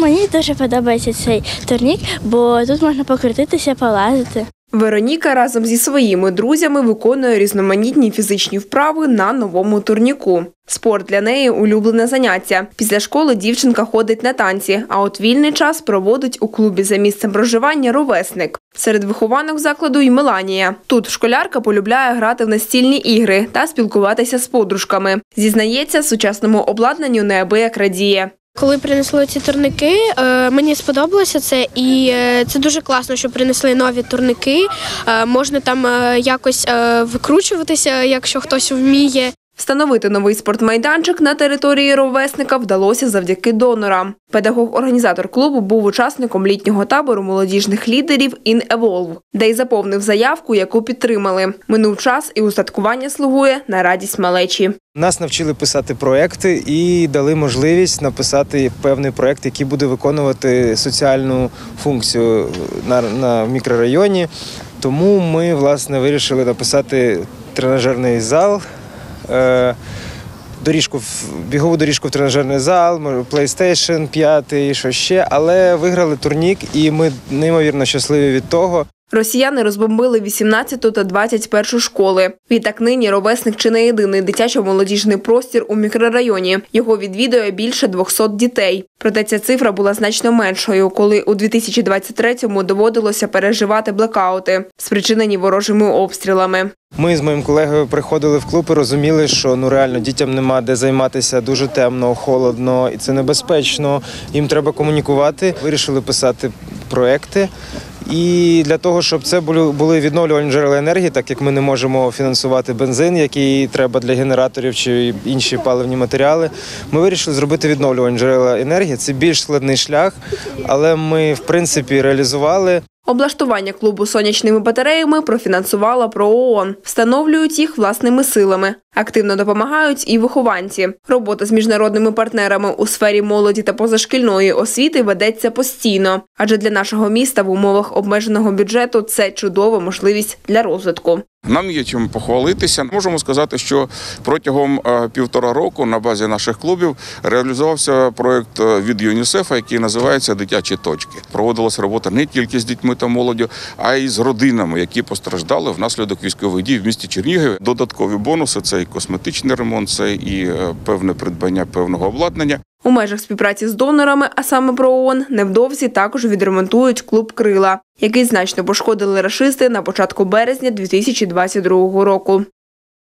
мені дуже подобається цей турнік, бо тут можна покрутитися, полазити. Вероніка разом зі своїми друзями виконує різноманітні фізичні вправи на новому турніку. Спорт для неї – улюблене заняття. Після школи дівчинка ходить на танці, а от вільний час проводить у клубі за місцем проживання «Ровесник». Серед вихованок закладу й Меланія. Тут школярка полюбляє грати в настільні ігри та спілкуватися з подружками. Зізнається, сучасному обладнанню неабияк радіє. Коли принесли ці турники, мені сподобалося це, і це дуже класно, що принесли нові турники. Можна там якось викручуватися, якщо хтось вміє. Встановити новий спортмайданчик на території «Ровесника» вдалося завдяки донорам. Педагог-організатор клубу був учасником літнього табору молодіжних лідерів «In Evolve», де й заповнив заявку, яку підтримали. Минув час і устаткування слугує на радість малечі. Нас навчили писати проекти і дали можливість написати певний проект, який буде виконувати соціальну функцію на мікрорайоні. Тому ми, власне, вирішили написати тренажерний зал, бігову доріжку в тренажерний зал, PlayStation 5, що ще, але виграли турнік, і ми неймовірно щасливі від того. Росіяни розбомбили 18-ту та 21-шу школи. Відтак нині «Ровесник» чи не єдиний дитячо-молодіжний простір у мікрорайоні. Його відвідує більше 200 дітей. Проте ця цифра була значно меншою, коли у 2023-му доводилося переживати блекаути, спричинені ворожими обстрілами. Ми з моїм колегою приходили в клуб і розуміли, що реально дітям нема де займатися, дуже темно, холодно і це небезпечно. Їм треба комунікувати. Вирішили писати проекти. І для того, щоб це були відновлювальні джерела енергії, так як ми не можемо фінансувати бензин, який треба для генераторів чи інші паливні матеріали, ми вирішили зробити відновлювальні джерела енергії. Це більш складний шлях, але ми, в принципі, реалізували. Облаштування клубу сонячними батареями профінансувала ПРООН. Встановлюють їх власними силами. Активно допомагають і вихованці. Робота з міжнародними партнерами у сфері молоді та позашкільної освіти ведеться постійно. Адже для нашого міста в умовах обмеженого бюджету це чудова можливість для розвитку. Нам є чим похвалитися. Можемо сказати, що протягом 1,5 року на базі наших клубів реалізувався проєкт від ЮНІСЕФ, який називається «Дитячі точки». Проводилася робота не тільки з дітьми та молоддю, а й з родинами, які постраждали внаслідок військових дій в місті Чернігові. Додаткові бонуси – це і косметичний ремонт, це і певне придбання певного обладнання. У межах співпраці з донорами, а саме ПРООН, невдовзі також відремонтують клуб «Крила», який значно пошкодили рашисти на початку березня 2022 року.